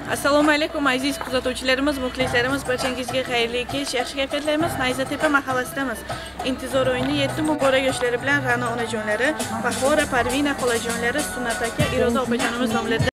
Assalomu alaykum aziz kuzatuvchilarimiz, muxlislarimiz, barchangizga xayrli kech, yaxshi kayfiyatlarimiz. Nayzatepa mahallasidamiz. Intizor o'yini 7 muborak yoshlari bilan Ra'no onajonlari, Bahora, Parvina xolajonlari, Sunnat aka, Iroda opajonimiz nomlarida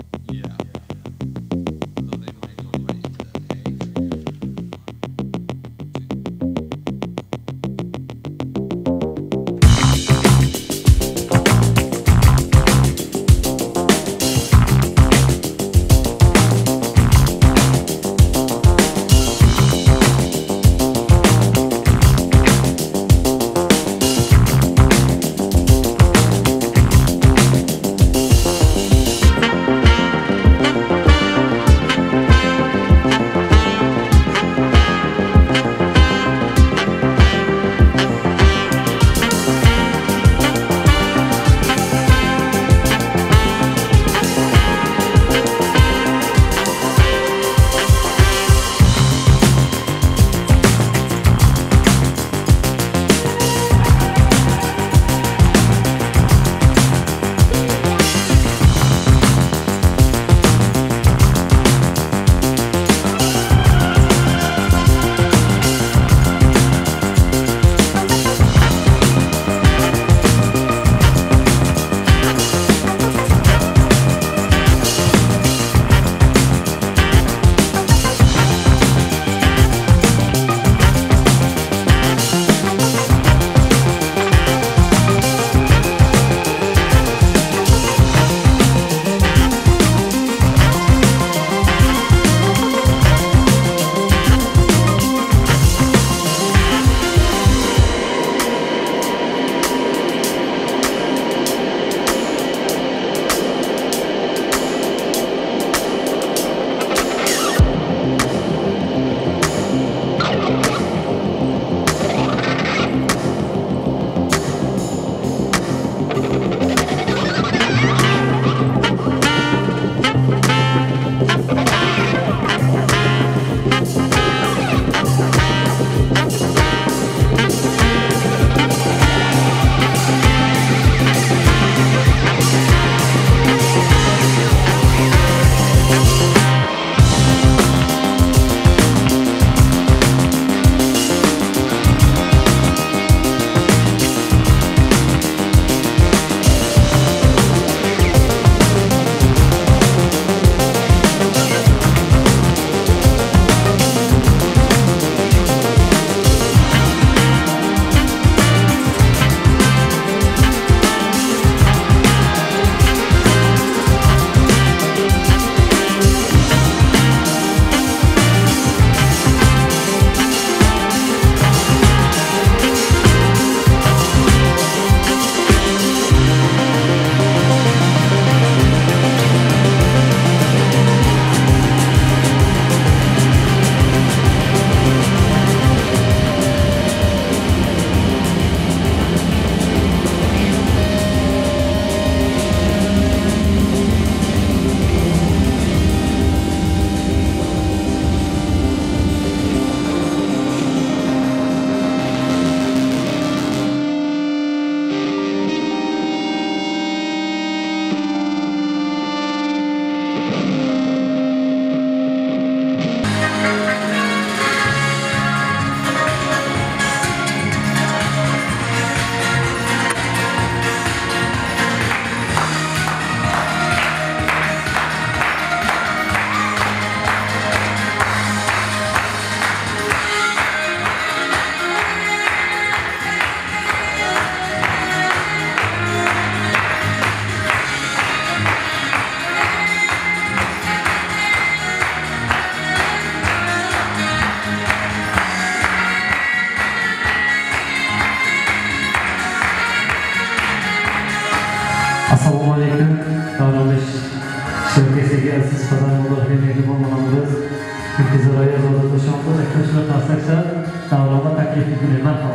Assalomu alaykum. Davronbek shirkatiga aziz qadamlarga mehmon bo'lamiz. Intizor Ayazova Toshonqul akashlar tasdiqcha davronga taklif etilgan marhamat.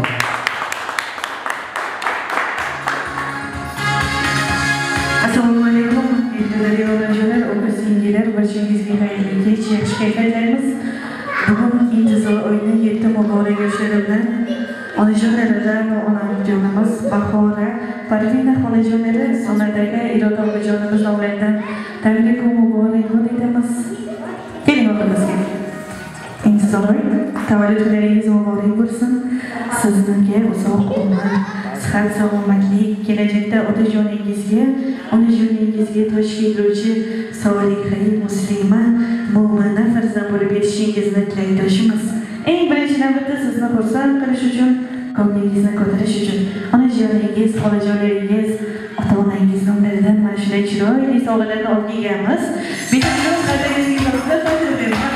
Assalomu alaykum. Intizor onajonar, o'quvchi-singillar, barchangizga xayrli kech, yaxshi kayfiyatlarimiz. Bugun intizor o'yini 7 muborak yoshlari bilan onajonlardan onajonimiz Bahora, Parvina xolajonlari, Sonat aka, Iroda opajonimiz nomlaridan tabrik va muborakbod etamiz. tavalludlaringiz muborak bo'lsin. Sizlarga uzoq umr, sihat, salomatlik, kelajakda otajoningizga, onajoningizga toj kiydiruvchi solih, muslima, mo'mina farzand bo'lib yetishingizni tilakdoshimiz. Eng birinchi navbatda sizni xursand qilish uchun, ko'nglingizni ko'tarish uchun onajoningiz, xolajonlaringiz, ota-onangiz nomlaridan mana shunday chiroyli sovg'alarni olib kelganmiz. Birinchidan qadringizga qilib taqdim beraman.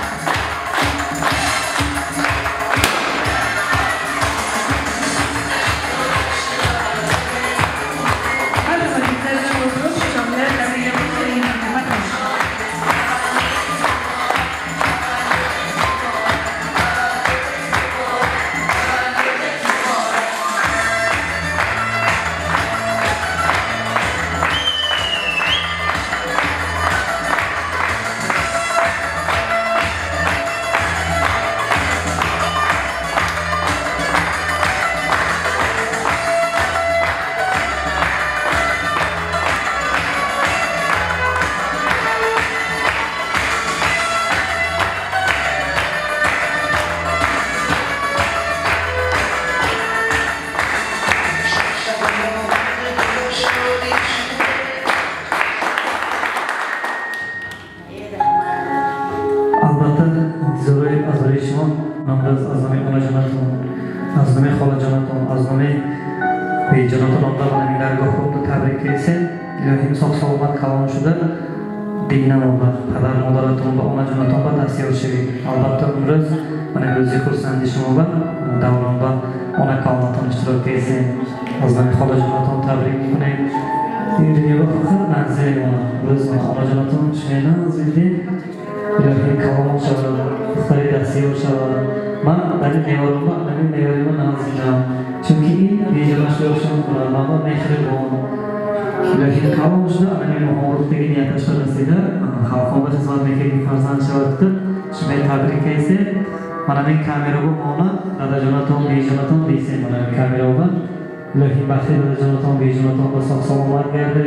Albatta umriz mana o'zi xursandishim bilan davronda ona qavmni tanishtirib bersin. O'zlari xolajonaton tabrik qiling. Dunyoga faqat manzil biz onajonaton shunaydan zildi. Ilohim qavm shavab, xitoy dasiyor shavab. Men bani nevarimga nazirman. Chunki bejalashib o'shanlar mehribon. Ilohim qavm shuna men muhoratdagi niyatlashdida xalqimizga xizmatdagi farzand shavabdi. Shunday tabrik etse, mana men kameraga ona dadajonaton, bejonaton deysen mana kameraga. Ilohim baxtli dadajonaton, bejonatonga sog' salomat berdi.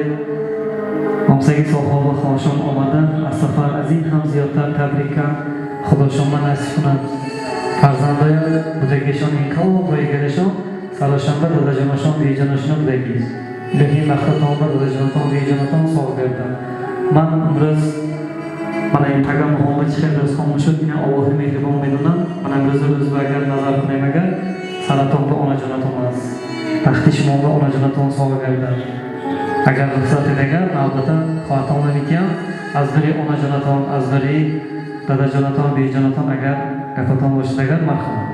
Hamsaga sohaba xosham omadan asafar azin ham ziyodtar tabrikam. Xudo shoma nasib qilsin. Farzandoy budagishon inqob bo'ygalashon, saloshanba dadajonaton, bejonaton budagiz. Ilohim baxtaton dadajonaton, bejonaton sog' berdi. Men umriz mana این پیام محمد شهر از خاموش شد این آواه مهربان میدونم من امروز اگر نظر کنیم اگر سرطان به آن جانتون است وقتی شما به آن جانتون سوال کردن اگر رخصت نگر البته خواهتان نمیتیم از بری آن جانتون از بری دادا جانتون بی جانتون اگر گفتان باشد اگر مرحبا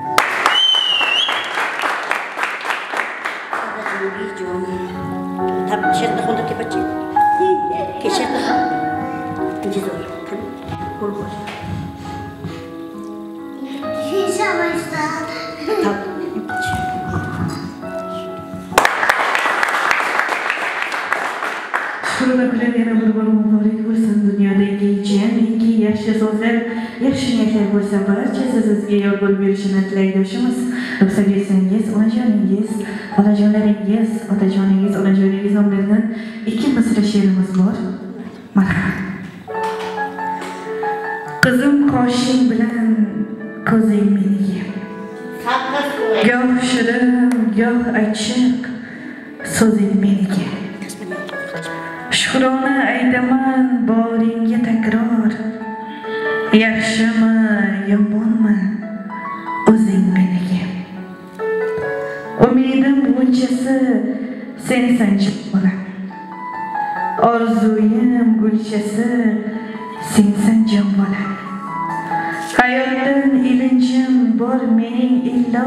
Şurada gülen yana bir mübarek bo'lsin dunyodagi jamiki yaxshi so'zlar, yaxshi niyatlar bo'lsa barchasi sizga yor bo'lib yurishini tilakdoshimiz. Ruxsat bersangiz, onajoningiz, onajonlaringiz, otajoningiz, onajoningiz nomlaridan ikki misra she'rimiz bor. Marhamat. Qizim qoshing bilan ko'zing meniki. Goh shirin, goh achchiq so'zing meniki. Shukrona aytaman boringga takror. Yaxshimi, yomonmi, o'zing meniki. Umidim bunchasi sensan bolam. Orzuyim gulchasi sensan jon bolam. Hayotdan ilinjim bor mening illo.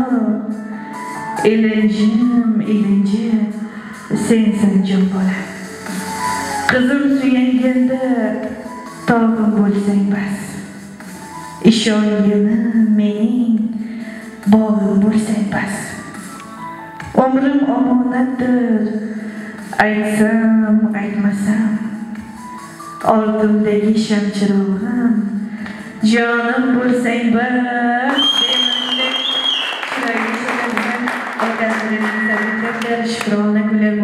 Ilinji sensan jon bolam. Qizim suyanganda tog'im bo'lsang bas. Ishongini mening bog'im bo'lsang bas. Umrim omonatdir, aytsam, aytmasam. Oldimdagi shamchirog'im, jonim bo'lsang bas.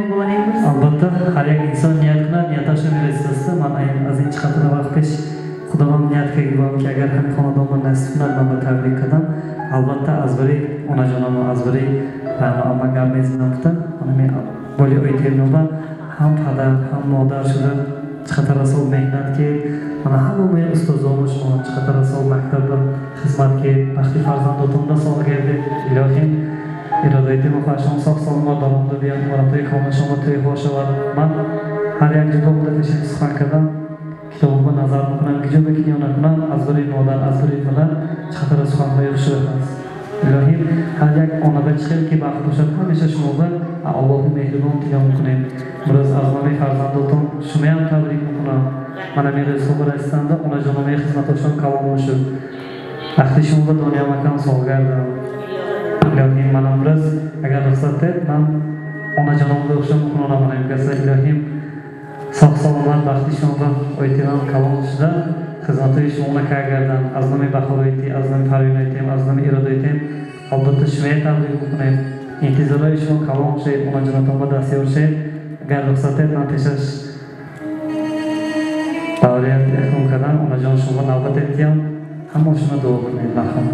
Albatta har bir inson niyat qilar, niyat tashlab berasizda, men az inch qatida vaqt pesh خداوند نیت کرده که اگر همین خاندان من نصیب کنه من به تبریک کردم البته از بری اونا جانم و از بری اما گرمی زنم بودن ولی ایتیم نوبه هم پدر هم مادر شده چقدر اصلا مهنت که من همه استادان شما چقدر اصلا مکتب خدمت که وقتی فرزنداتون را سال گرده الهی ارادایتی مخواهشان ساخت سال ما دارم بیان مرتای کامل شما توی خواه شود من هر یک جدا بوده که شکل سخن کردم کتاب با نظر میکنم که جا بکنی یا نکنم از بری مادر از بری فلان چقدر از سخنهای شده هست الهی هر یک آنبه چخیل که وقت باشد همیشه شما به الله مهربان تیگه میکنیم برز از من فرزنداتون شما هم تبریک میکنم من امیر رسول برستنده اونا جانمه خدمتاشون کلام شد وقتی شما به دنیا مکان سالگردم الهی من امروز اگر رخصت من اونا جانمه بخشم میکنم من کسی الهی ساخت سلامت وقتی شما به ایتیان کلام شده خدمتای شما نکردن از نام بخارایتی از نام پروینایتیم از نام ایرادایتیم البته شما تبریک میکنیم انتظارای شما کلام شد اونا جانتان با دستیار شد اگر رخصت من پیشش باوریت اخوان کردن اونا جان شما نوبت اتیام همه شما دعا کنید بخوام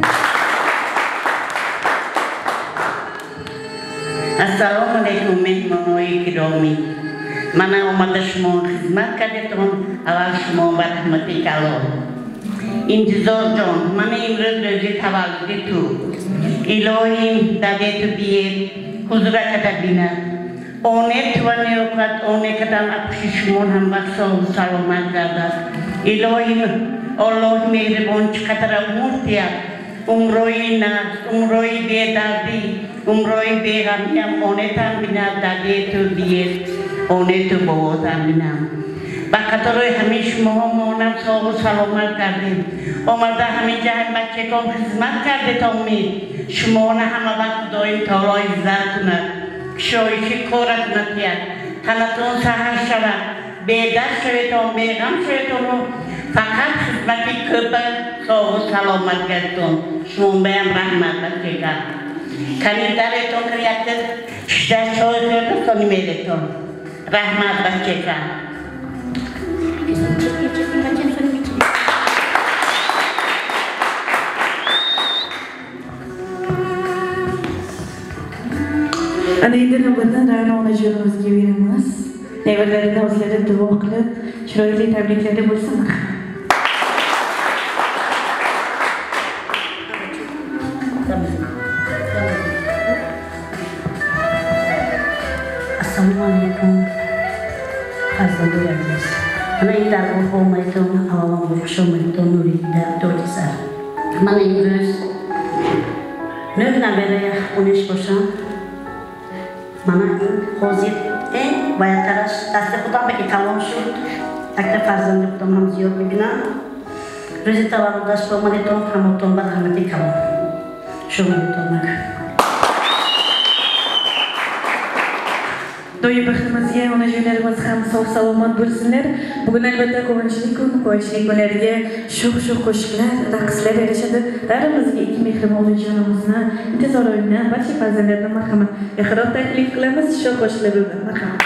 السلام علیکم مهمانای گرامی من آمده شما خدمت کردتون اول شما به رحمت کلام انتظار جان من امروز روزی تولد تو الهی داده تو بیه حضور کده بیند آنه تو نیوکت آنه کدن اپشی شما هم بخصا و سلامت گردد الهی الله مهربان چقدر امور تیاد عمرای ناز عمرای بیدردی عمرای بیغمیم آنه تن بیند داده تو بیه آنه تو باباتم بینم با قطرهای همه شما مانم ساق و سلامت کردیم آمده همین جهن بچه کام خدمت کرده تا امید شما نه همه وقت دایم تالای زر کند شایشی کارت نتید تنتون سهر شود بیدر شویتان بیغم شویتان فقط خدمتی کبه ساق و سلامت کردتون شما بیم رحمت بچه کرد کنی درتون کریتت شده شای کردتانی میدتون رحمت بچه کن Ana endi navbatdan Ra'no onajonimizga beramiz. Nevaralaridan o'zlari duo qilib, chiroyli tabriklari bo'lsin. Assalamu alaikum. Farzandlarimiz. Mana ila olmayton, Allohning o'xshamayton nurida do'lisar. Mana imroz navbara 13 bosham. Mana hozir باید تلاش دست خودم به کلام شد. اگر فرزند خودم هم زیاد میبینم روزی تولدش با من تون همتون به رحمت کلام شما میتونم Do'yi baxtimizga onajonlarimiz ham sog' salomat bo'lsinlar. Bugun albatta quvonchli kun, quvonchli kunlarga sho'x-sho'x qo'shiqlar, raqslar yarashadi. Barimizga ikki mehribon onajonimizni intizorlayman. Barcha farzandlarga marhamat. Ehtirom taklif qilamiz. Sho'x qo'shiqlar bilan marhamat.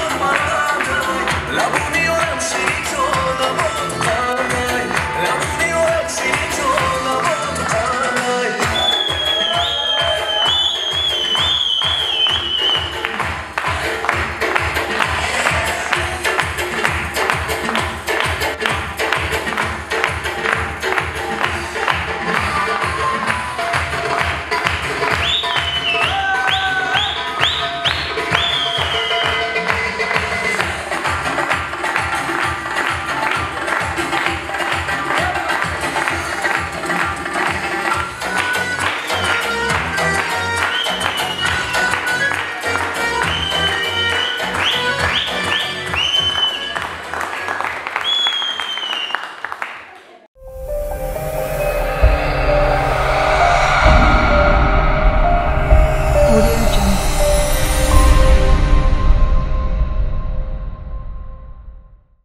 مرا